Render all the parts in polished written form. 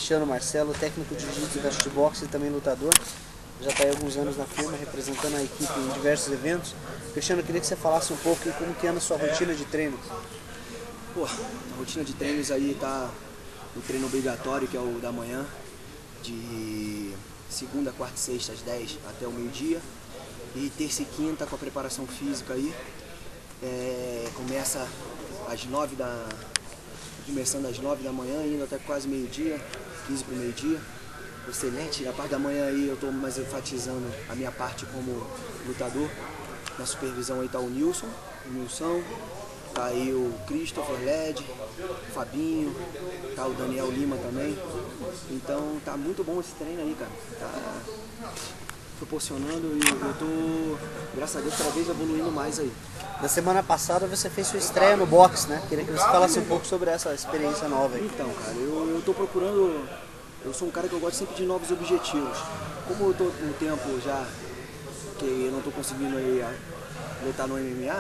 Cristiano Marcelo, técnico de jiu-jitsu da Shootbox e também lutador. Já está há alguns anos na firma, representando a equipe em diversos eventos. Cristiano, eu queria que você falasse um pouco como que anda a sua rotina de treino. Pô, a rotina de treinos aí tá no treino obrigatório, que é o da manhã, de segunda, quarta e sexta às 10 até o meio-dia. E terça e quinta com a preparação física aí. Começa às 9 da... Começando às 9 da manhã, indo até quase meio-dia, 15 para o meio-dia. Excelente, na parte da manhã aí eu estou mais enfatizando a minha parte como lutador. Na supervisão aí tá o Nilson, tá aí o Christopher Led, o Fabinho, tá o Daniel Lima também. Então tá muito bom esse treino aí, cara. Tá proporcionando e eu tô, graças a Deus, cada vez evoluindo mais aí. Na semana passada você fez sua estreia no boxe, né? Queria que você falasse um pouco sobre essa experiência nova aí. Então, cara, eu tô procurando, eu sou um cara que eu gosto sempre de novos objetivos. Como eu tô com um tempo já que eu não tô conseguindo aí lutar no MMA,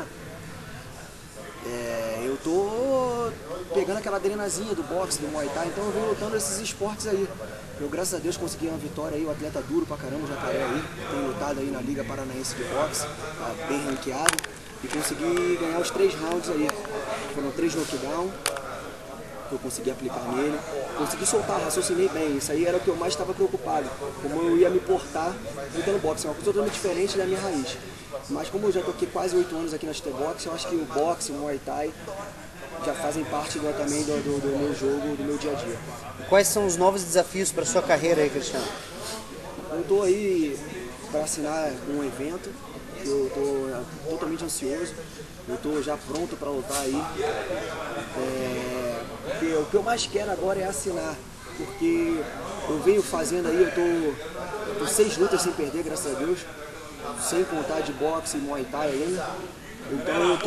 eu tô pegando aquela adrenalina do boxe, do Muay Thai, então eu venho lutando esses esportes aí. Eu, graças a Deus, consegui uma vitória aí, o atleta duro pra caramba, o Jacaré aí, tem lutado aí na Liga Paranaense de Boxe, tá bem ranqueado, e consegui ganhar os 3 rounds aí. Foram 3 knockdown que eu consegui aplicar nele, consegui soltar, raciocinei bem, isso aí era o que eu mais estava preocupado, como eu ia me portar lutando boxe, é uma coisa totalmente diferente da minha raiz. Mas como eu já tô aqui quase 8 anos aqui na Shootbox, eu acho que o boxe, o Muay Thai já fazem parte também do meu jogo, do meu dia a dia. Quais são os novos desafios para sua carreira aí, Cristiano? Eu tô aí para assinar um evento, eu tô totalmente ansioso, eu tô já pronto para lutar aí. O que eu mais quero agora é assinar, porque eu venho fazendo aí, eu tô 6 lutas sem perder, graças a Deus, sem contar de boxe e Muay Thai ainda. Então eu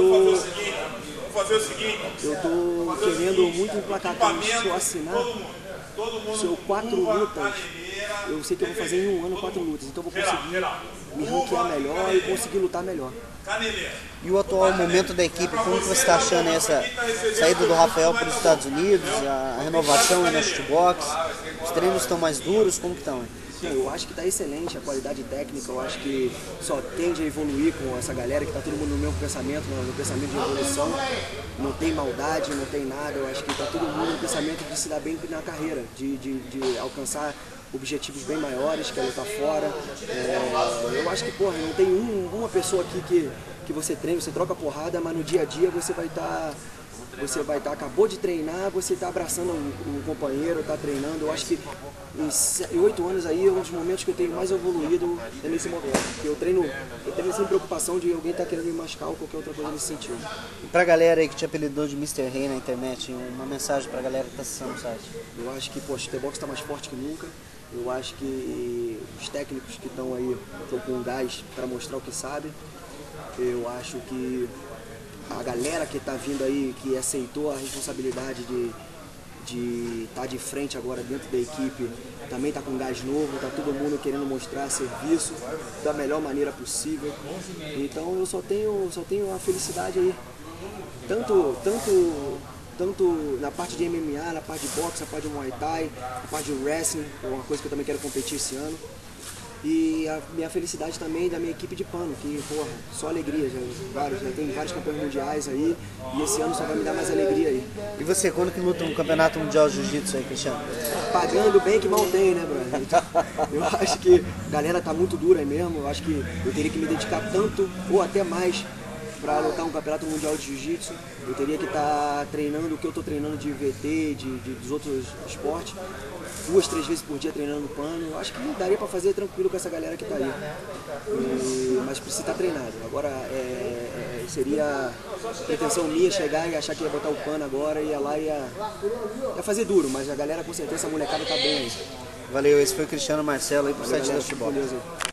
tô querendo muito emplacar com isso. Se eu assinar, se eu 4 lutas, eu sei que eu vou fazer em um ano 4 lutas, então eu vou conseguir me ranquear melhor e conseguir lutar melhor. E o atual momento da equipe, como que você está achando essa saída do Rafael para os Estados Unidos, a renovação na Shootbox, os treinos estão mais duros, como que estão? Eu acho que está excelente a qualidade técnica, eu acho que só tende a evoluir com essa galera que está todo mundo no mesmo pensamento, no pensamento de evolução, não tem maldade, não tem nada, eu acho que está todo mundo no pensamento de se dar bem na carreira, de alcançar objetivos bem maiores, que é lutar fora. Eu acho que, porra, não tem uma pessoa aqui que você treina, você troca porrada, mas no dia a dia você vai estar, acabou de treinar, você está abraçando um companheiro, está treinando. Eu acho que em 8 anos aí é um dos momentos que eu tenho mais evoluído nesse momento. Eu treino sem preocupação de alguém estar querendo me machucar ou qualquer outra coisa nesse sentido. E pra galera aí que te apelidou de Mr. Rei na internet, uma mensagem pra galera que está acessando o site? Eu acho que, pô, a Shootbox está mais forte que nunca. Eu acho que os técnicos que estão aí estão com gás para mostrar o que sabem. Eu acho que a galera que está vindo aí, que aceitou a responsabilidade de estar de frente agora dentro da equipe, também está com gás novo, está todo mundo querendo mostrar serviço da melhor maneira possível. Então eu só tenho a felicidade aí, tanto na parte de MMA, na parte de boxe, na parte de Muay Thai, na parte de wrestling, é uma coisa que eu também quero competir esse ano. E a minha felicidade também da minha equipe de pano, que, porra, só alegria, já tem vários campeões mundiais aí, e esse ano só vai me dar mais alegria aí. E você, quando que luta um campeonato mundial de jiu-jitsu aí, Cristiano? Pagando bem que mal tem, né, brother? Então, eu acho que a galera tá muito dura aí mesmo, eu acho que eu teria que me dedicar tanto, ou até mais, para lutar um campeonato mundial de jiu-jitsu. Eu teria que estar treinando o que eu estou treinando de VT, dos outros esportes, 2, 3 vezes por dia treinando pano. Eu acho que daria para fazer tranquilo com essa galera que está aí. Mas precisa estar treinado. Agora, seria pretensão minha chegar e achar que ia botar o pano agora, ia lá e ia fazer duro, mas a galera com certeza, essa molecada está bem aí. Valeu, esse foi o Cristiano Marcelo aí pro site da Shootbox.